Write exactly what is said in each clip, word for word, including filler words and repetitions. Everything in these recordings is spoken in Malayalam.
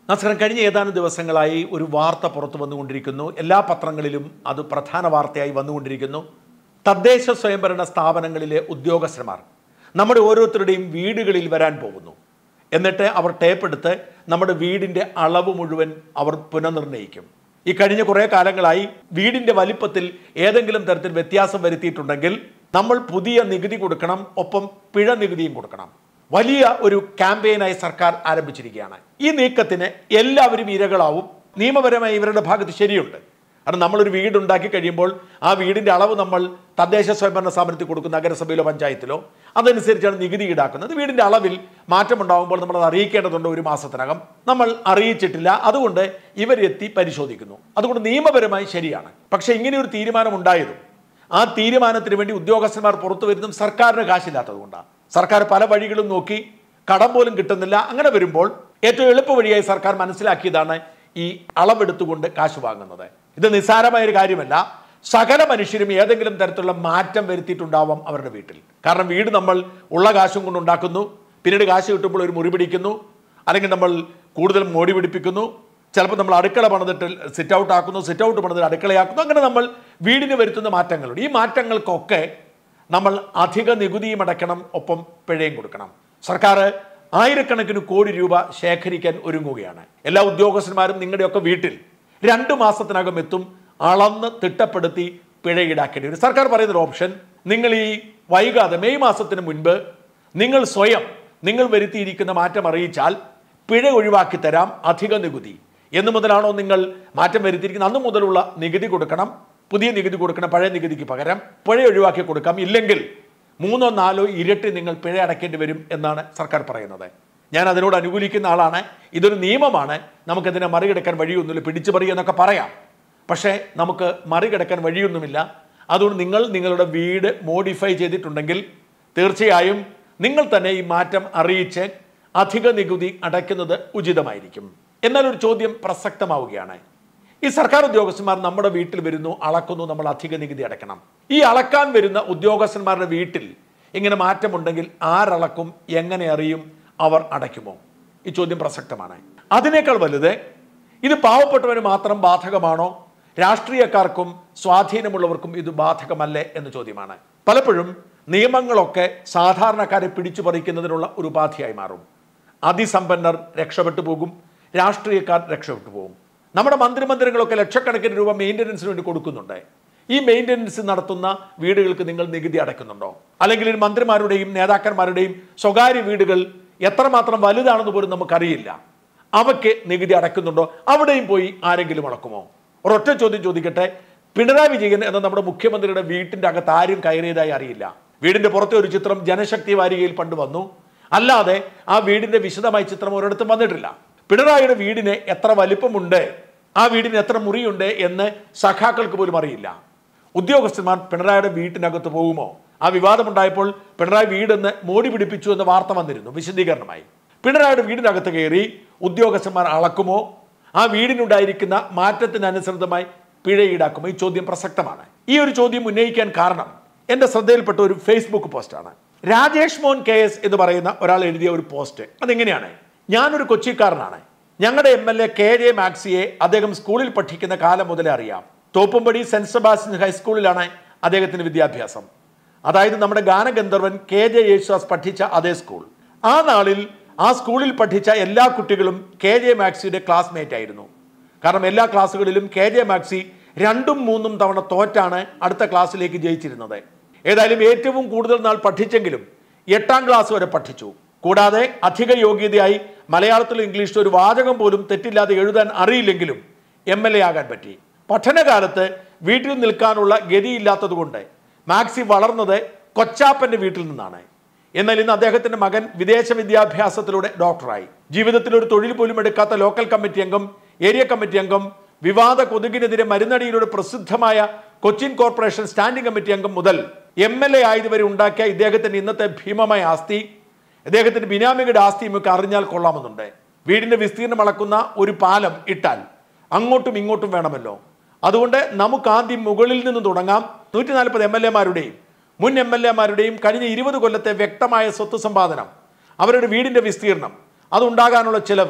നമസ്കാരം. കഴിഞ്ഞ ഏതാനും ദിവസങ്ങളായി ഒരു വാർത്ത പുറത്തു വന്നുകൊണ്ടിരിക്കുന്നു. എല്ലാ പത്രങ്ങളിലും അത് പ്രധാന വാർത്തയായി വന്നുകൊണ്ടിരിക്കുന്നു. തദ്ദേശ സ്വയംഭരണ സ്ഥാപനങ്ങളിലെ ഉദ്യോഗസ്ഥന്മാർ നമ്മുടെ ഓരോരുത്തരുടെയും വീടുകളിൽ വരാൻ പോകുന്നു. എന്നിട്ട് അവർ ടേപ്പ് എടുത്ത് നമ്മുടെ വീടിൻ്റെ അളവ് മുഴുവൻ അവർ പുനർനിർണ്ണയിക്കും. ഈ കഴിഞ്ഞ കുറേ കാലങ്ങളായി വീടിൻ്റെ വലിപ്പത്തിൽ ഏതെങ്കിലും തരത്തിൽ വ്യത്യാസം വരുത്തിയിട്ടുണ്ടെങ്കിൽ നമ്മൾ പുതിയ നികുതി കൊടുക്കണം, ഒപ്പം പിഴ നികുതിയും കൊടുക്കണം. വലിയ ഒരു ക്യാമ്പയിനായി സർക്കാർ ആരംഭിച്ചിരിക്കുകയാണ്. ഈ നീക്കത്തിന് എല്ലാവരും ഇരകളാവും. നിയമപരമായി ഇവരുടെ ഭാഗത്ത് ശരിയുണ്ട്. കാരണം നമ്മളൊരു വീടുണ്ടാക്കി കഴിയുമ്പോൾ ആ വീടിൻ്റെ അളവ് നമ്മൾ തദ്ദേശ സ്വയംഭരണ സ്ഥാപനത്തിൽ കൊടുക്കുന്ന നഗരസഭയിലോ പഞ്ചായത്തിലോ അതനുസരിച്ചാണ് നികുതി ഈടാക്കുന്നത്. വീടിൻ്റെ അളവിൽ മാറ്റമുണ്ടാകുമ്പോൾ നമ്മൾ അത് അറിയിക്കേണ്ടതുണ്ട്. ഒരു മാസത്തിനകം നമ്മൾ അറിയിച്ചിട്ടില്ല, അതുകൊണ്ട് ഇവരെത്തി പരിശോധിക്കുന്നു. അതുകൊണ്ട് നിയമപരമായി ശരിയാണ്. പക്ഷേ ഇങ്ങനെ ഒരു തീരുമാനം ഉണ്ടായതും ആ തീരുമാനത്തിന് വേണ്ടി ഉദ്യോഗസ്ഥന്മാർ പുറത്തു വരുന്നതും സർക്കാരിന് കാശില്ലാത്തത് കൊണ്ടാണ്. സർക്കാർ പല വഴികളും നോക്കി, കടം പോലും കിട്ടുന്നില്ല. അങ്ങനെ വരുമ്പോൾ ഏറ്റവും എളുപ്പ വഴിയായി സർക്കാർ മനസ്സിലാക്കിയതാണ് ഈ അളവെടുത്തുകൊണ്ട് കാശ് വാങ്ങുന്നത്. ഇത് നിസ്സാരമായൊരു കാര്യമല്ല. സകല മനുഷ്യരും ഏതെങ്കിലും തരത്തിലുള്ള മാറ്റം വരുത്തിയിട്ടുണ്ടാവാം അവരുടെ വീട്ടിൽ. കാരണം വീട് നമ്മൾ ഉള്ള കാശും കൊണ്ട് ഉണ്ടാക്കുന്നു, പിന്നീട് കാശ് കിട്ടുമ്പോൾ ഒരു മുറി പിടിക്കുന്നു, അല്ലെങ്കിൽ നമ്മൾ കൂടുതൽ മോടി പിടിപ്പിക്കുന്നു. ചിലപ്പോൾ നമ്മൾ അടുക്കള പണിതിട്ട് സിറ്റ് ഔട്ട് ആക്കുന്നു, സിറ്റ് ഔട്ട് പണിതിട്ട് അടുക്കളയാക്കുന്നു. അങ്ങനെ നമ്മൾ വീടിന് വരുത്തുന്ന മാറ്റങ്ങളുണ്ട്. ഈ മാറ്റങ്ങൾക്കൊക്കെ നമ്മൾ അധിക നികുതിയും അടയ്ക്കണം, ഒപ്പം പിഴയും കൊടുക്കണം. സർക്കാർ ആയിരക്കണക്കിന് കോടി രൂപ ശേഖരിക്കാൻ ഒരുങ്ങുകയാണ്. എല്ലാ ഉദ്യോഗസ്ഥന്മാരും നിങ്ങളുടെയൊക്കെ വീട്ടിൽ രണ്ട് മാസത്തിനകം എത്തും, അളന്ന് തിട്ടപ്പെടുത്തി പിഴ ഈടാക്കേണ്ടി വരും. സർക്കാർ പറയുന്നൊരു ഓപ്ഷൻ, നിങ്ങൾ ഈ വൈകാതെ മെയ് മാസത്തിന് മുൻപ് നിങ്ങൾ സ്വയം നിങ്ങൾ വരുത്തിയിരിക്കുന്ന മാറ്റം അറിയിച്ചാൽ പിഴ ഒഴിവാക്കി തരാം, അധിക നികുതി. എന്നു മുതലാണോ നിങ്ങൾ മാറ്റം വരുത്തിയിരിക്കുന്നത് അന്ന് മുതലുള്ള നികുതി കൊടുക്കണം, പുതിയ നികുതി കൊടുക്കണം, പഴയ നികുതിക്ക് പകരം പിഴ ഒഴിവാക്കി കൊടുക്കാം. ഇല്ലെങ്കിൽ മൂന്നോ നാലോ ഇരട്ടി നിങ്ങൾ പിഴ അടയ്ക്കേണ്ടി വരും എന്നാണ് സർക്കാർ പറയുന്നത്. ഞാൻ അതിനോട് അനുകൂലിക്കുന്ന ആളാണ്. ഇതൊരു നിയമമാണ്, നമുക്കതിനെ മറികടക്കാൻ വഴിയൊന്നുമില്ല. പിടിച്ചു പറി എന്നൊക്കെ പറയാം, പക്ഷേ നമുക്ക് മറികടക്കാൻ വഴിയൊന്നുമില്ല. അതുകൊണ്ട് നിങ്ങൾ നിങ്ങളുടെ വീട് മോഡിഫൈ ചെയ്തിട്ടുണ്ടെങ്കിൽ തീർച്ചയായും നിങ്ങൾ തന്നെ ഈ മാറ്റം അറിയിച്ച് അധിക നികുതി അടയ്ക്കുന്നത് ഉചിതമായിരിക്കും. എന്നാൽ ഒരു ചോദ്യം പ്രസക്തമാവുകയാണ്. ഈ സർക്കാർ ഉദ്യോഗസ്ഥന്മാർ നമ്മുടെ വീട്ടിൽ വരുന്നു, അളക്കുന്നു, നമ്മൾ അധിക നികുതി അടയ്ക്കണം. ഈ അളക്കാൻ വരുന്ന ഉദ്യോഗസ്ഥന്മാരുടെ വീട്ടിൽ ഇങ്ങനെ മാറ്റമുണ്ടെങ്കിൽ ആരളക്കും, എങ്ങനെ അറിയും, അവർ അടയ്ക്കുമോ? ഈ ചോദ്യം പ്രസക്തമാണ്. അതിനേക്കാൾ വലുത്, ഇത് പാവപ്പെട്ടവന് മാത്രം ബാധകമാണോ, രാഷ്ട്രീയക്കാർക്കും സ്വാധീനമുള്ളവർക്കും ഇത് ബാധകമല്ലേ എന്ന ചോദ്യമാണ്. പലപ്പോഴും നിയമങ്ങളൊക്കെ സാധാരണക്കാരെ പിടിച്ചു പറിക്കുന്നതിനുള്ള ഒരു ഉപാധിയായി മാറും. അതിസമ്പന്നർ രക്ഷപ്പെട്ടു പോകും, രാഷ്ട്രീയക്കാർ രക്ഷപ്പെട്ടു പോകും. നമ്മുടെ മന്ത്രിമന്ദിരങ്ങളൊക്കെ ലക്ഷക്കണക്കിന് രൂപ മെയിൻ്റനൻസിന് വേണ്ടി കൊടുക്കുന്നുണ്ട്. ഈ മെയിൻ്റനൻസ് നടത്തുന്ന വീടുകൾക്ക് നിങ്ങൾ നികുതി അടയ്ക്കുന്നുണ്ടോ? അല്ലെങ്കിൽ മന്ത്രിമാരുടെയും നേതാക്കന്മാരുടെയും സ്വകാര്യ വീടുകൾ എത്രമാത്രം വലുതാണെന്ന് പോലും നമുക്കറിയില്ല, അവയ്ക്ക് നികുതി അടയ്ക്കുന്നുണ്ടോ? അവിടെയും പോയി ആരെങ്കിലും അടക്കുമോ? ഒരൊറ്റ ചോദ്യം ചോദിക്കട്ടെ. പിണറായി വിജയൻ എന്ന നമ്മുടെ മുഖ്യമന്ത്രിയുടെ വീട്ടിൻ്റെ അകത്ത് ആരും കയറിയതായി അറിയില്ല. വീടിൻ്റെ പുറത്തെ ഒരു ചിത്രം ജനശക്തി വാരികയിൽ പണ്ട് വന്നു, അല്ലാതെ ആ വീടിൻ്റെ വിശദമായ ചിത്രം ഒരിടത്തും വന്നിട്ടില്ല. പിണറായിയുടെ വീടിന് എത്ര വലിപ്പമുണ്ട്, ആ വീടിന് എത്ര മുറിയുണ്ട് എന്ന് സഖാക്കൾക്ക് പോലും അറിയില്ല. ഉദ്യോഗസ്ഥന്മാർ പിണറായിയുടെ വീട്ടിനകത്ത് പോകുമോ? ആ വിവാദമുണ്ടായപ്പോൾ പിണറായി വീടെന്ന് മോടി പിടിപ്പിച്ചു എന്ന വാർത്ത വന്നിരുന്നു വിശദീകരണമായി. പിണറായിയുടെ വീടിനകത്ത് കയറി ഉദ്യോഗസ്ഥന്മാർ അളക്കുമോ? ആ വീടിനുണ്ടായിരിക്കുന്ന മാറ്റത്തിനനുസൃതമായി പിഴ ഈടാക്കുമോ? ഈ ചോദ്യം പ്രസക്തമാണ്. ഈ ഒരു ചോദ്യം ഉന്നയിക്കാൻ കാരണം എൻ്റെ ശ്രദ്ധയിൽപ്പെട്ട ഒരു ഫേസ്ബുക്ക് പോസ്റ്റാണ്. രാജേഷ് മോൻ കെ എസ് എന്ന് പറയുന്ന ഒരാൾ എഴുതിയ ഒരു പോസ്റ്റ്. അതെങ്ങനെയാണ്? ഞാനൊരു കൊച്ചിക്കാരനാണ്. ഞങ്ങളുടെ M L A K J മാക്സിയെ അദ്ദേഹം സ്കൂളിൽ പഠിക്കുന്ന കാലം മുതലേ അറിയാം. തോപ്പുംപടി സെന്റ് സെബാസ്റ്റ്യൻ ഹൈസ്കൂളിലാണ് അദ്ദേഹത്തിന് വിദ്യാഭ്യാസം. അതായത് നമ്മുടെ ഗാനഗന്ധർവൻ കെ ജെ യേശുദാസ് പഠിച്ച അതേ സ്കൂൾ. ആ നാളിൽ ആ സ്കൂളിൽ പഠിച്ച എല്ലാ കുട്ടികളും കെ ജെ മാക്സിയുടെ ക്ലാസ്മേറ്റ് ആയിരുന്നു. കാരണം എല്ലാ ക്ലാസ്സുകളിലും കെ ജെ മാക്സി രണ്ടും മൂന്നും തവണ തോറ്റാണ് അടുത്ത ക്ലാസ്സിലേക്ക് ജയിച്ചിരുന്നത്. ഏതായാലും ഏറ്റവും കൂടുതൽ നാൾ പഠിച്ചെങ്കിലും എട്ടാം ക്ലാസ് വരെ പഠിച്ചു. കൂടാതെ അധിക യോഗ്യതയായി മലയാളത്തിലും ഇംഗ്ലീഷിലും ഒരു വാചകം പോലും തെറ്റില്ലാതെ എഴുതാൻ അറിയില്ലെങ്കിലും എം എൽ എ ആകാൻ പറ്റി. പഠനകാലത്ത് വീട്ടിൽ നിൽക്കാനുള്ള ഗതിയില്ലാത്തതുകൊണ്ട് മാക്സി വളർന്നത് കൊച്ചാപ്പൻ്റെ വീട്ടിൽ നിന്നാണ്. എന്നാൽ ഇന്ന് അദ്ദേഹത്തിൻ്റെ മകൻ വിദേശ വിദ്യാഭ്യാസത്തിലൂടെ ഡോക്ടറായി. ജീവിതത്തിൽ ഒരു തൊഴിൽ പോലും എടുക്കാത്ത ലോക്കൽ കമ്മിറ്റി അംഗം, ഏരിയ കമ്മിറ്റി അംഗം, വിവാദ കൊതുകിനെതിരെ മരുന്നടിയിലൂടെ പ്രസിദ്ധമായ കൊച്ചിൻ കോർപ്പറേഷൻ സ്റ്റാൻഡിംഗ് കമ്മിറ്റി അംഗം മുതൽ എം എൽ എ ആയതുവരെ ഉണ്ടാക്കിയ ഇദ്ദേഹത്തിൻ്റെ ഇന്നത്തെ ഭീമമായ ആസ്തി, അദ്ദേഹത്തിന്റെ ബിനാമികളുടെ ആസ്തിയുമൊക്കെ അറിഞ്ഞാൽ കൊള്ളാമെന്നുണ്ട്. വീടിന്റെ വിസ്തീർണം അളക്കുന്ന ഒരു പാലം ഇട്ടാൽ അങ്ങോട്ടും ഇങ്ങോട്ടും വേണമല്ലോ. അതുകൊണ്ട് നമുക്ക് ആദ്യം മുകളിൽ നിന്ന് തുടങ്ങാം. നൂറ്റി നാൽപ്പത് എം എൽ എമാരുടെയും മുൻ എം എൽ എമാരുടെയും കഴിഞ്ഞ ഇരുപത് കൊല്ലത്തെ വ്യക്തമായ സ്വത്ത് സമ്പാദനം, അവരുടെ വീടിന്റെ വിസ്തീർണം, അതുണ്ടാകാനുള്ള ചിലവ്,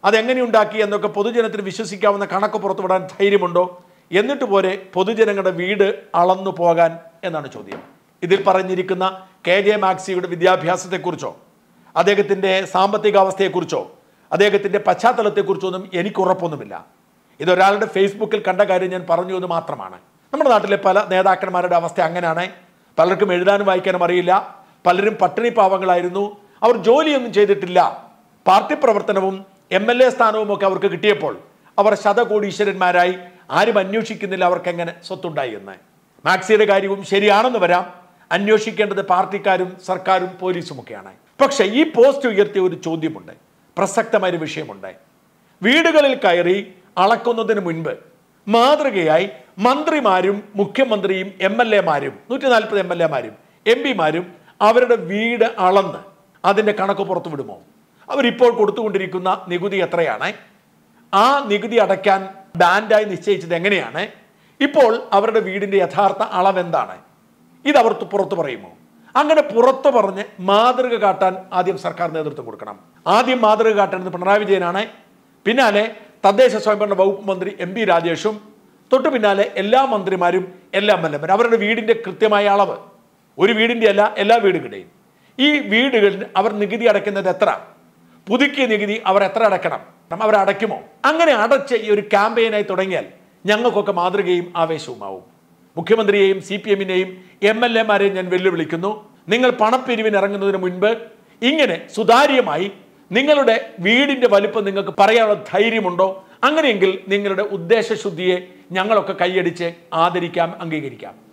അതെങ്ങനെ ഉണ്ടാക്കി എന്നൊക്കെ പൊതുജനത്തിന് വിശ്വസിക്കാവുന്ന കണക്ക് പുറത്തുവിടാൻ ധൈര്യമുണ്ടോ? എന്നിട്ട് പോരെ പൊതുജനങ്ങളുടെ വീട് അളന്നു പോകാൻ എന്നാണ് ചോദ്യം. ഇതിൽ പറഞ്ഞിരിക്കുന്ന കെ ജെ മാക്സിയുടെ വിദ്യാഭ്യാസത്തെക്കുറിച്ചോ അദ്ദേഹത്തിൻ്റെ സാമ്പത്തിക അവസ്ഥയെക്കുറിച്ചോ അദ്ദേഹത്തിൻ്റെ പശ്ചാത്തലത്തെക്കുറിച്ചോ ഒന്നും എനിക്ക് ഉറപ്പൊന്നുമില്ല. ഇതൊരാളുടെ ഫേസ്ബുക്കിൽ കണ്ട കാര്യം ഞാൻ പറഞ്ഞു എന്ന് മാത്രമാണ്. നമ്മുടെ നാട്ടിലെ പല നേതാക്കന്മാരുടെ അവസ്ഥ അങ്ങനെയാണ്. പലർക്കും എഴുതാനും വായിക്കാനും അറിയില്ല. പലരും പട്ടിണി പാവങ്ങളായിരുന്നു. അവർ ജോലിയൊന്നും ചെയ്തിട്ടില്ല. പാർട്ടി പ്രവർത്തനവും എം എൽ എ സ്ഥാനവും ഒക്കെ അവർക്ക് കിട്ടിയപ്പോൾ അവർ ശതകോടീശ്വരന്മാരായി. ആരും അന്വേഷിക്കുന്നില്ല അവർക്ക് എങ്ങനെ സ്വത്തുണ്ടായി എന്ന്. മാക്സിയുടെ കാര്യവും ശരിയാണെന്ന് വരാം. അന്വേഷിക്കേണ്ടത് പാർട്ടിക്കാരും സർക്കാരും പോലീസുമൊക്കെയാണ്. പക്ഷേ ഈ പോസ്റ്റ് ഉയർത്തിയ ഒരു ചോദ്യമുണ്ട്, പ്രസക്തമായൊരു വിഷയമുണ്ട്. വീടുകളിൽ കയറി അളക്കുന്നതിന് മുൻപ് മാതൃകയായി മന്ത്രിമാരും മുഖ്യമന്ത്രിയും എം എൽ എമാരും നൂറ്റി നാൽപ്പത് എം എൽ എമാരും എം പിമാരും അവരുടെ വീട് അളന്ന് അതിൻ്റെ കണക്ക് പുറത്തു വിടുമോ? അവരിപ്പോൾ കൊടുത്തുകൊണ്ടിരിക്കുന്ന നികുതി എത്രയാണ്? ആ നികുതി അടയ്ക്കാൻ ബാൻഡായി നിശ്ചയിച്ചത് എങ്ങനെയാണ്? ഇപ്പോൾ അവരുടെ വീടിൻ്റെ യഥാർത്ഥ അളവ് എന്താണ്? ഇത് അവർ പുറത്തു പറയുമോ? അങ്ങനെ പുറത്തു പറഞ്ഞ് മാതൃക കാട്ടാൻ ആദ്യം സർക്കാർ നേതൃത്വം കൊടുക്കണം. ആദ്യം മാതൃക കാട്ടുന്നത് പിണറായി വിജയനാണ്. പിന്നാലെ തദ്ദേശ സ്വയംഭരണ വകുപ്പ് മന്ത്രി എം പി രാജേഷും, തൊട്ടു പിന്നാലെ എല്ലാ മന്ത്രിമാരും എല്ലാ എം എൽ എമാരും അവരുടെ വീടിൻ്റെ കൃത്യമായ അളവ്. ഒരു വീടിൻ്റെ അല്ല, എല്ലാ വീടുകളുടെയും. ഈ വീടുകളിൽ അവർ നികുതി അടയ്ക്കുന്നത് എത്ര? പുതുക്കിയ നികുതി അവർ എത്ര അടയ്ക്കണം? അവർ അടയ്ക്കുമോ? അങ്ങനെ അടച്ച് ഈ ഒരു ക്യാമ്പയിനായി തുടങ്ങിയാൽ ഞങ്ങൾക്കൊക്കെ മാതൃകയും ആവേശവുമാവും. മുഖ്യമന്ത്രിയെയും സി പി എമ്മിനെയും എം എൽ എമാരെയും ഞാൻ വെല്ലുവിളിക്കുന്നു. നിങ്ങൾ പണപ്പിരിവിന് ഇറങ്ങുന്നതിന് മുൻപ് ഇങ്ങനെ സുതാര്യമായി നിങ്ങളുടെ വീടിൻ്റെ വലിപ്പം നിങ്ങൾക്ക് പറയാനുള്ള ധൈര്യമുണ്ടോ? അങ്ങനെയെങ്കിൽ നിങ്ങളുടെ ഉദ്ദേശശുദ്ധിയെ ഞങ്ങളൊക്കെ കൈയടിച്ച് ആദരിക്കാം, അംഗീകരിക്കാം.